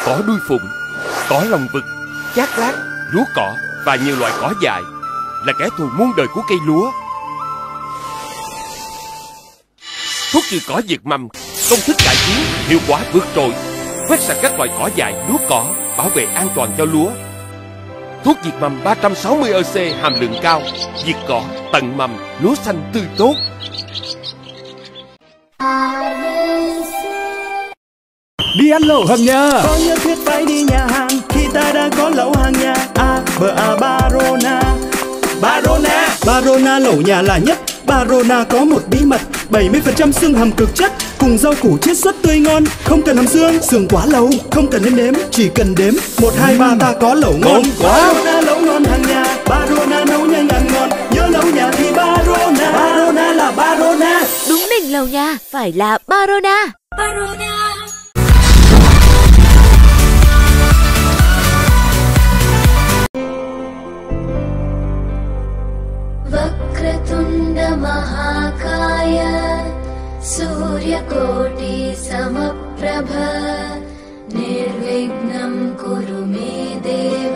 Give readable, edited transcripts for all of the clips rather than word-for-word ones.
cỏ đuôi phụng, cỏ lòng vực, chát lát, lúa cỏ và nhiều loại cỏ dại là kẻ thù muôn đời của cây lúa. Thuốc trừ cỏ diệt mầm, công thức cải tiến, hiệu quả vượt trội, quét sạch các loại cỏ dại, lúa cỏ, bảo vệ an toàn cho lúa. Thuốc diệt mầm 360 EC hàm lượng cao, diệt cỏ, tận mầm, lúa xanh tươi tốt. Đi ăn lẩu hàng nhà. Có nhất thiết phải đi nhà hàng khi ta đã có lẩu hàng nhà. Barona. Barona lẩu nhà là nhất. Barona có một bí mật, 70% xương hầm cực chất cùng rau củ chiết xuất tươi ngon. Không cần hầm xương, xương quá lâu, không cần nếm, chỉ cần đếm 1, 2, 3 ta có lẩu ngon quá. Barona lẩu ngon hàng nhà, Barona nấu nhanh ăn ngon. Nhớ lẩu nhà thì Barona. Barona là Barona. Đúng đỉnh lẩu nhà phải là Barona. वक्रतुण्ड महाकाय सूर्यकोटि समप्रभ निर्विघ्नं कुरु मे देव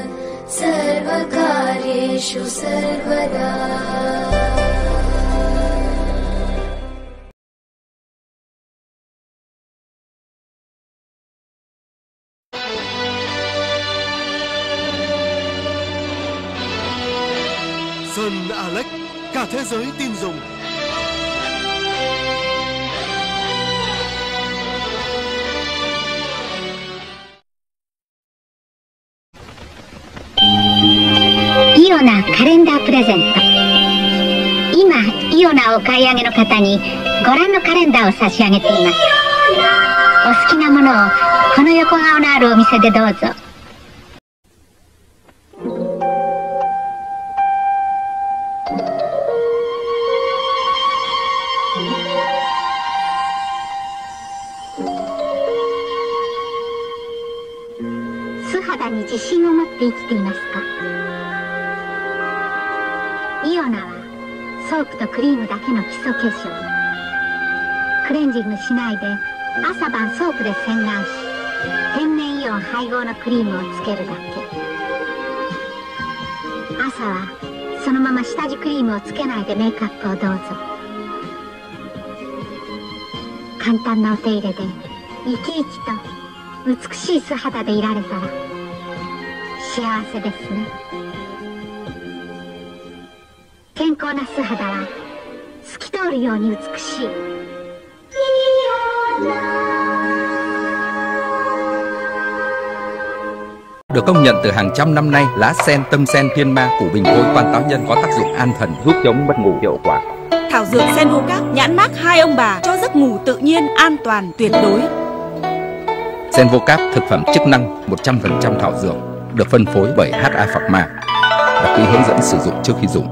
सर्वकार्येषु सर्वदा. Sơn Alex, cả thế giới tin dùng. イオナカレンダープレゼント。今イオナをお買い上げの方にご覧のカレンダーを差し上げています。お好きなものをこの横顔のあるお店でどうぞ。素肌に自信を持って生きていますか？イオナはソープとクリームだけの基礎化粧。クレンジングしないで朝晩ソープで洗顔し、天然イオン配合のクリームをつけるだけ。朝はそのまま下地クリームをつけないでメイクアップをどうぞ。簡単なお手入れで生き生きと美しい素肌でいられたら幸せですね。健康な素肌は透き通るように美しい。 Được công nhận từ hàng trăm năm nay, lá sen tâm sen thiên ma củ bình khôi quan táo nhân có tác dụng an thần, giúp chống mất ngủ hiệu quả. Thảo dược sen vô cáp nhãn mác hai ông bà cho giấc ngủ tự nhiên, an toàn, tuyệt đối. Sen vô cáp thực phẩm chức năng 100% thảo dược, được phân phối bởi HA Pharma. Đọc kỹ hướng dẫn sử dụng trước khi dùng.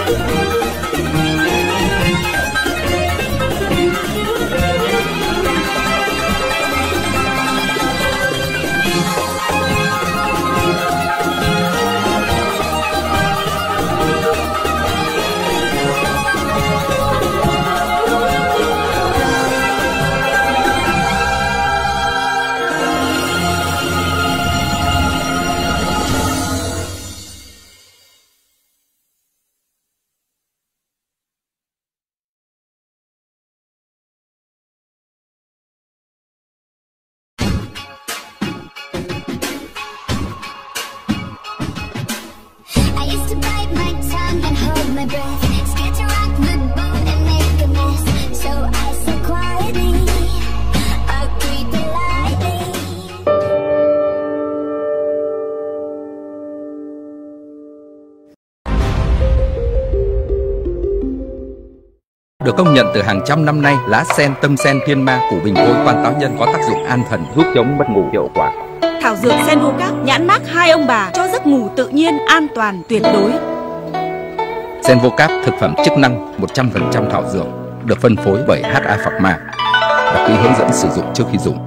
Được công nhận từ hàng trăm năm nay, lá sen tâm sen thiên ma củ bình khôi quan táo nhân có tác dụng an thần, giúp chống mất ngủ hiệu quả. Thảo dược sen vô cáp nhãn mác hai ông bà cho giấc ngủ tự nhiên, an toàn, tuyệt đối. Sen vô cáp thực phẩm chức năng 100% thảo dược, được phân phối bởi HA Pharma. Đọc kỹ hướng dẫn sử dụng trước khi dùng.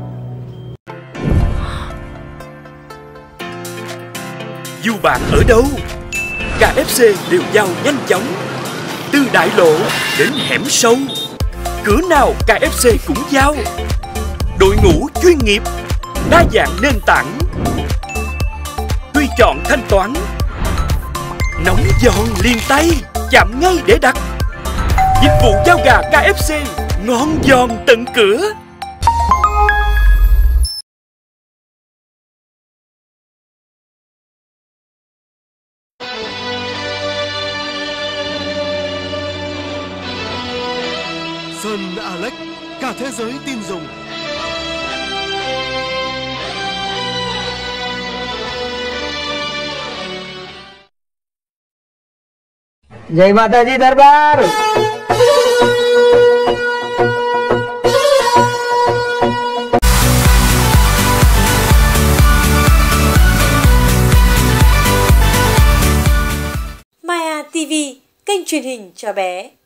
Dù bạn ở đâu, KFC đều giao nhanh chóng. Từ đại lộ đến hẻm sâu, cửa nào KFC cũng giao. Đội ngũ chuyên nghiệp, đa dạng nền tảng, tùy chọn thanh toán, nóng giòn liền tay, chạm ngay để đặt. Dịch vụ giao gà KFC ngon giòn tận cửa. Sun Alex, cả thế giới tin dùng. जय माता दी दरबार। Maya TV, kênh truyền hình cho bé.